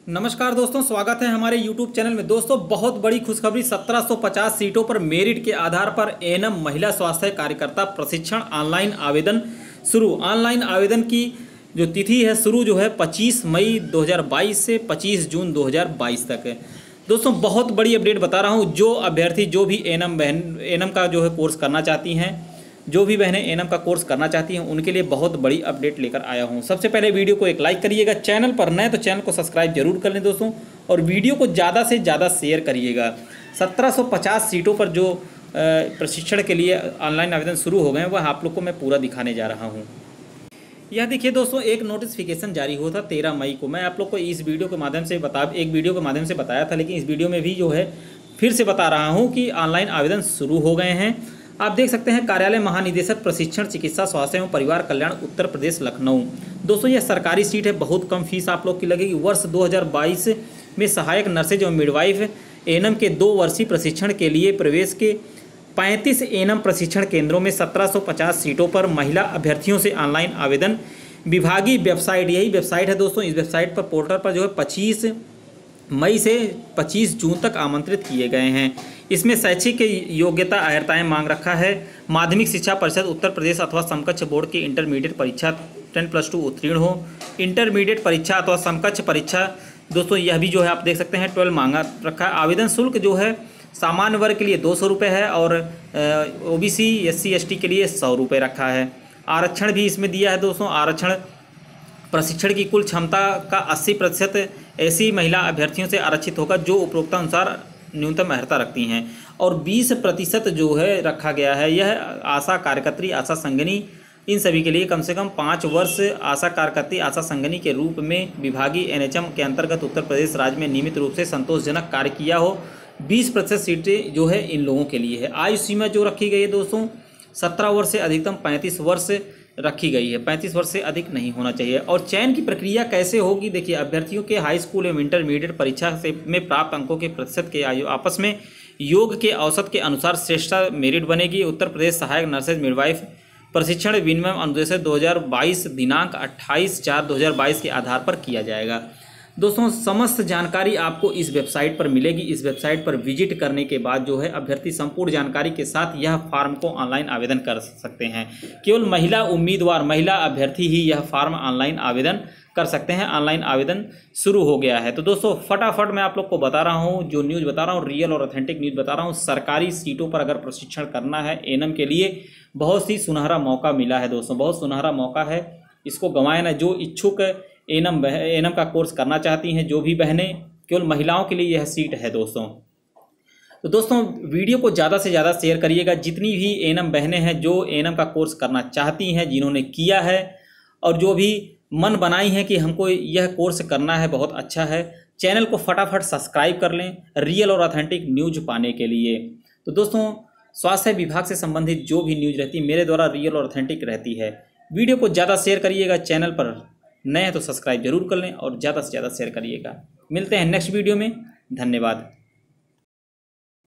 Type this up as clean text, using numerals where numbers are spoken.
नमस्कार दोस्तों, स्वागत है हमारे YouTube चैनल में। दोस्तों, बहुत बड़ी खुशखबरी, 1750 सीटों पर मेरिट के आधार पर एएनएम महिला स्वास्थ्य कार्यकर्ता प्रशिक्षण ऑनलाइन आवेदन शुरू। ऑनलाइन आवेदन की जो तिथि है शुरू जो है 25 मई 2022 से 25 जून 2022 तक है। दोस्तों, बहुत बड़ी अपडेट बता रहा हूँ। जो अभ्यर्थी जो भी एएनएम का जो है कोर्स करना चाहती हैं, जो भी बहनें एएनएम का कोर्स करना चाहती हैं, उनके लिए बहुत बड़ी अपडेट लेकर आया हूं। सबसे पहले वीडियो को एक लाइक करिएगा, चैनल पर नए तो चैनल को सब्सक्राइब जरूर कर लें दोस्तों, और वीडियो को ज़्यादा से ज़्यादा शेयर करिएगा। 1750 सीटों पर जो प्रशिक्षण के लिए ऑनलाइन आवेदन शुरू हो गए हैं, वह आप लोग को मैं पूरा दिखाने जा रहा हूँ। यह देखिए दोस्तों, एक नोटिफिकेशन जारी हुआ था 13 मई को। मैं आप लोग को इस वीडियो के माध्यम से एक वीडियो के माध्यम से बताया था, लेकिन इस वीडियो में भी जो है फिर से बता रहा हूँ कि ऑनलाइन आवेदन शुरू हो गए हैं। आप देख सकते हैं, कार्यालय महानिदेशक प्रशिक्षण चिकित्सा स्वास्थ्य एवं परिवार कल्याण उत्तर प्रदेश लखनऊ। दोस्तों, यह सरकारी सीट है, बहुत कम फीस आप लोग की लगेगी। वर्ष 2022 में सहायक नर्सेज एवं मिडवाइफ एएनएम के 2 वर्षीय प्रशिक्षण के लिए प्रवेश के 35 एएनएम प्रशिक्षण केंद्रों में 1750 सीटों पर महिला अभ्यर्थियों से ऑनलाइन आवेदन। विभागीय वेबसाइट, यही वेबसाइट है दोस्तों। इस वेबसाइट पर पोर्टल पर जो है 25 मई से 25 जून तक आमंत्रित किए गए हैं। इसमें शैक्षिक योग्यता अर्हताएं मांग रखा है। माध्यमिक शिक्षा परिषद उत्तर प्रदेश अथवा समकक्ष बोर्ड की इंटरमीडिएट परीक्षा 10+2 उत्तीर्ण हो। इंटरमीडिएट परीक्षा अथवा समकक्ष परीक्षा दोस्तों, यह भी जो है आप देख सकते हैं 12 मांगा रखा है। आवेदन शुल्क जो है सामान्य वर्ग के लिए 200 रुपये है और ओबीसी SC ST के लिए 100 रुपये रखा है। आरक्षण भी इसमें दिया है दोस्तों। आरक्षण प्रशिक्षण की कुल क्षमता का 80% ऐसी महिला अभ्यर्थियों से आरक्षित होगा जो उपरोक्त अनुसार न्यूनतम अर्हता रखती हैं, और 20% जो है रखा गया है यह आशा कार्यकर्त्री, आशा संगिनी, इन सभी के लिए कम से कम 5 वर्ष आशा कार्यकर्त्री, आशा संगिनी के रूप में विभागीय NHM के अंतर्गत उत्तर प्रदेश राज्य में नियमित रूप से संतोषजनक कार्य किया हो। 20% सीटें जो है इन लोगों के लिए है। आयु सीमा जो रखी गई है दोस्तों 17 वर्ष से अधिकतम 35 वर्ष रखी गई है। 35 वर्ष से अधिक नहीं होना चाहिए। और चयन की प्रक्रिया कैसे होगी, देखिए, अभ्यर्थियों के हाई स्कूल एवं इंटरमीडिएट परीक्षा से में प्राप्त अंकों के प्रतिशत के आपस में योग के औसत के अनुसार श्रेष्ठता मेरिट बनेगी। उत्तर प्रदेश सहायक नर्सेज मिडवाइफ प्रशिक्षण विनिमय अनुदेश 2022 दिनांक 28/4/2022 के आधार पर किया जाएगा। दोस्तों, समस्त जानकारी आपको इस वेबसाइट पर मिलेगी। इस वेबसाइट पर विजिट करने के बाद जो है अभ्यर्थी संपूर्ण जानकारी के साथ यह फॉर्म को ऑनलाइन आवेदन कर सकते हैं। केवल महिला उम्मीदवार, महिला अभ्यर्थी ही यह फॉर्म ऑनलाइन आवेदन कर सकते हैं। ऑनलाइन आवेदन शुरू हो गया है। तो दोस्तों, फटाफट मैं आप लोग को बता रहा हूँ, जो न्यूज़ बता रहा हूँ रियल और ऑथेंटिक न्यूज़ बता रहा हूँ। सरकारी सीटों पर अगर प्रशिक्षण करना है एएनएम के लिए, बहुत ही सुनहरा मौका मिला है दोस्तों, बहुत सुनहरा मौका है, इसको गंवाएं ना। जो इच्छुक एएनएम का कोर्स करना चाहती हैं, जो भी बहनें, केवल महिलाओं के लिए यह सीट है दोस्तों। तो दोस्तों, वीडियो को ज़्यादा से ज़्यादा शेयर करिएगा। जितनी भी एएनएम बहनें हैं जो एएनएम का कोर्स करना चाहती हैं, जिन्होंने किया है और जो भी मन बनाई हैं कि हमको यह कोर्स करना है, बहुत अच्छा है, चैनल को फटाफट सब्सक्राइब कर लें रियल और ऑथेंटिक न्यूज पाने के लिए। तो दोस्तों, स्वास्थ्य विभाग से संबंधित जो भी न्यूज रहती है मेरे द्वारा रियल और ऑथेंटिक रहती है। वीडियो को ज़्यादा शेयर करिएगा, चैनल पर नए हैं तो सब्सक्राइब जरूर कर लें और ज़्यादा से ज़्यादा शेयर करिएगा। मिलते हैं नेक्स्ट वीडियो में। धन्यवाद।